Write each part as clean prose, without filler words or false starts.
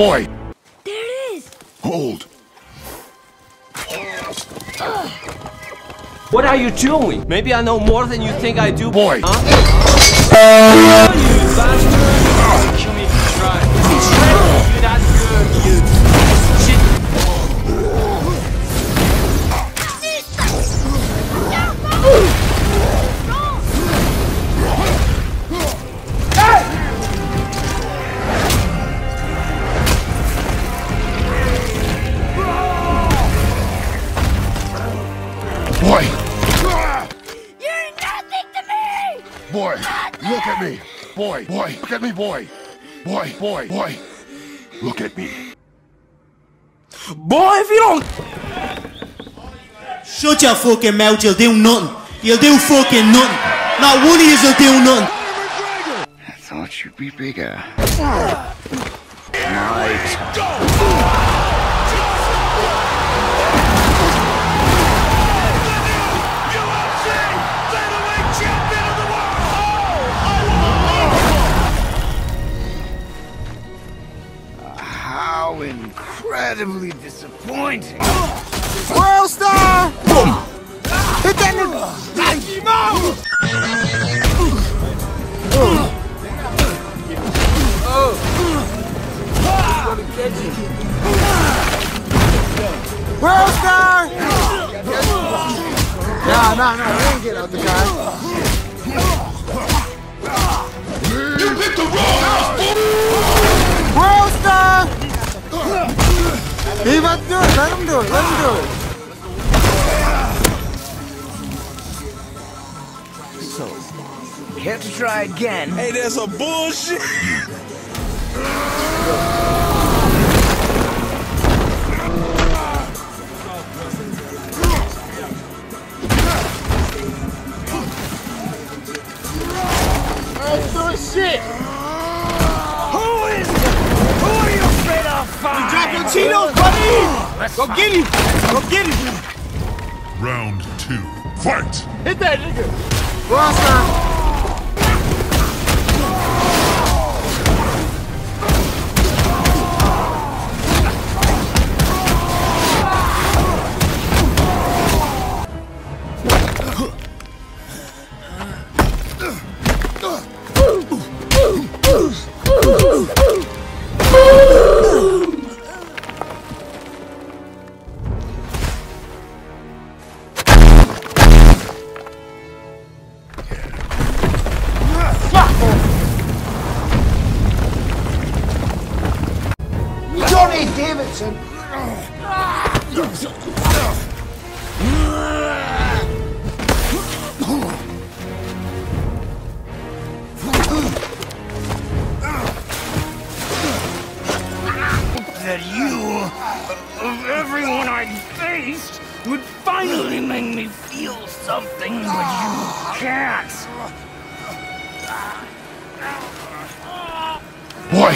boy. There it is. Hold. What are you doing? Maybe I know more than you think I do. Boy. Huh? You bastard! Kill me if you try. You're not good, you shit. Boy. You're nothing to me. Boy. Look at me. Boy. Boy. Look at me, boy. Boy. Boy. Boy. Look at me. Boy, if you don't... Shut your fucking mouth, you'll do nothing. You'll do fucking nothing. Not one of you'll do nothing. I thought you'd be bigger. Nice. How incredibly disappointing. World Star! Boom! Hit that nigga! World Star! Nah, we ain't getting out the guy. You picked the wrong house, boy. World Star! He about to do it. Let him do it. Let him do it. So, we have to try again. Hey, that's a bullshit. Let's do shit. Who are you afraid of? Drop your Cheetos, buddy! Go get him! Go get him! Round 2. Fight. Hit that nigga! World Star! Johnny Davidson! That you, of everyone I faced, would finally make me feel something, but you can't. Boy.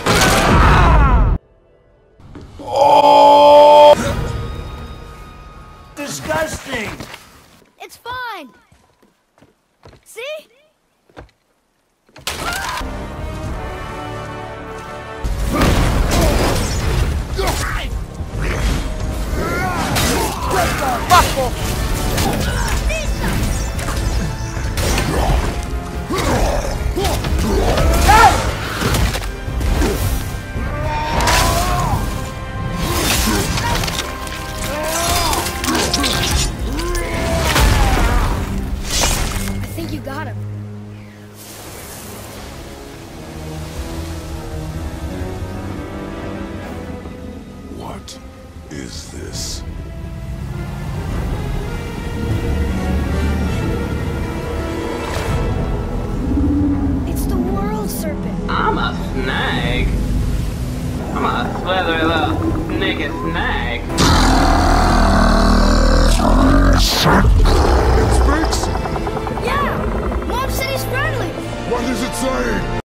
Disgusting! It's fine. See? I think you got him. What is this? It's the world serpent. I'm a snag. I'm a slithery little naked snag. It speaks? Yeah! Mom said he's friendly. What is it saying?